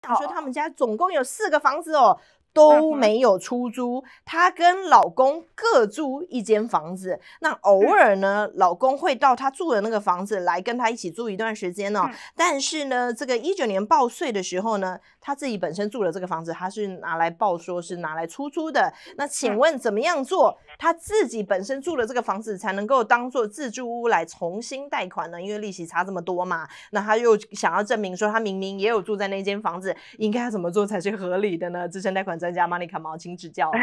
她说他们家总共有4个房子哦。都没有出租，她跟老公各住一间房子。那偶尔呢，老公会到她住的那个房子来跟她一起住一段时间哦。但是呢，这个19年报税的时候呢，她自己本身住的这个房子，她是拿来报说是拿来出租的。那请问怎么样做，她自己本身住的这个房子才能够当做自住屋来重新贷款呢？因为利息差这么多嘛，那她又想要证明说她明明也有住在那间房子，应该要怎么做才是合理的呢？资深贷款专家 Monica 毛，请指教。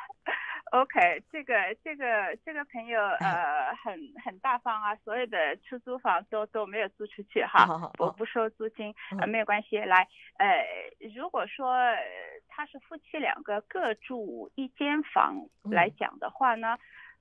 OK， 这个朋友很大方啊，所有的出租房都没有租出去哈，不收租金没有关系。来，如果说他是夫妻2个各住一间房来讲的话呢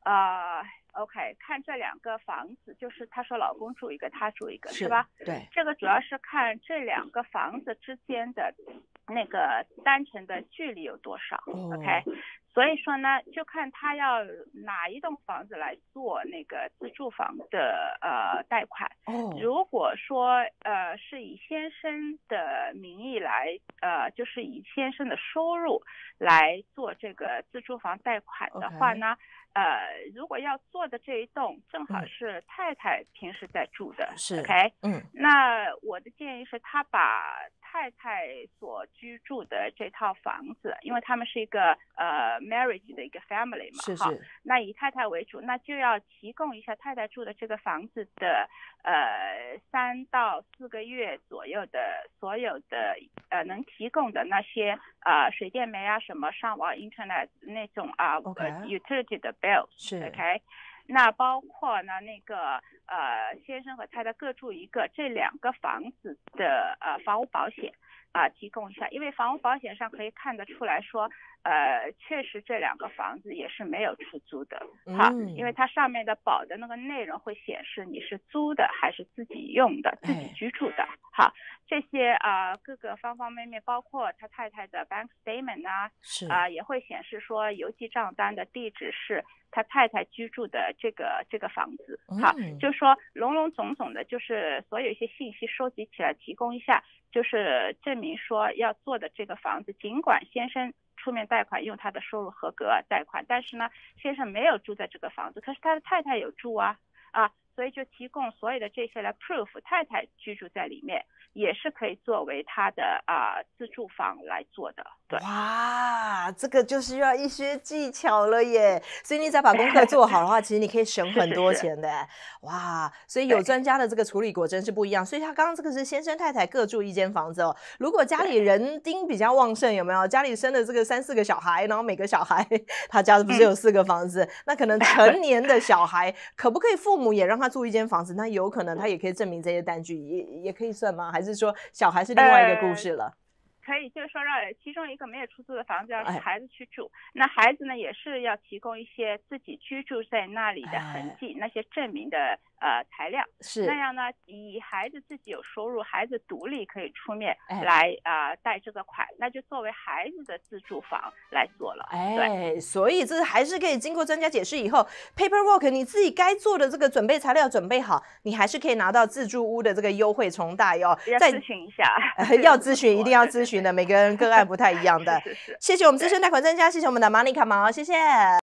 ，OK， 看这2个房子，就是她说老公住一个，她住一个，是吧？ 对， 这个主要是看这2个房子之间的那个单程的距离有多少，OK。所以说呢，就看他要哪一栋房子来做那个自住房的贷款。如果说是以先生的名义来就是以先生的收入来做这个自住房贷款的话呢，如果要做的这一栋正好是太太平时在住的， 是 OK， 那我的建议是他把太太所居住的这套房子，因为他们是一个marriage 的一个 family 嘛，是，那以太太为主，那就要提供一下太太住的这个房子的3到4个月左右的所有的能提供的那些水电煤啊什么上网 internet 那种utility 的 bill， 是 OK。那包括呢那个先生和太太各住一个，这2个房子的房屋保险提供一下，因为房屋保险上可以看得出来说确实这2个房子也是没有出租的因为它上面的保的那个内容会显示你是租的还是自己用的，自己居住的这些各个方方面面，包括他太太的 bank statement 也会显示说邮寄账单的地址是他太太居住的这个房子就是说笼笼总总的，就是所有一些信息收集起来提供一下，就是证明说要做的这个房子，尽管先生出面贷款用他的收入合格贷款，但是呢先生没有住在这个房子，可是他的太太有住所以就提供所有的这些来 proof 太太居住在里面，也是可以作为他的自住房来做的。对， 哇，这个就是要一些技巧了耶！所以你只要把功课做好的话，其实你可以省很多钱的。哇，所以有专家的这个处理果真是不一样。所以他刚刚这个是先生太太各住一间房子哦。如果家里人丁比较旺盛，有没有？家里生了这个3、4个小孩，然后每个小孩他家不是有4个房子，那可能成年的小孩可不可以父母也让他住一间房子？那有可能他也可以证明这些单据，也可以算吗？还是说小孩是另外一个故事了？ 可以，就是说让其中一个没有出租的房子让孩子去住，那孩子呢也是要提供一些自己居住在那里的痕迹，那些证明的材料，是那样呢，以孩子自己有收入，孩子独立可以出面来贷这个款，那就作为孩子的自住房来做了。对， 所以这还是可以经过专家解释以后 ，paperwork 你自己该做的这个准备材料准备好，你还是可以拿到自住屋的这个优惠重贷哦。 要咨询一下， 要咨询，一定要咨询的，每个人个案不太一样的。谢谢我们资深贷款专家，谢谢我们的 Monica 毛，谢谢。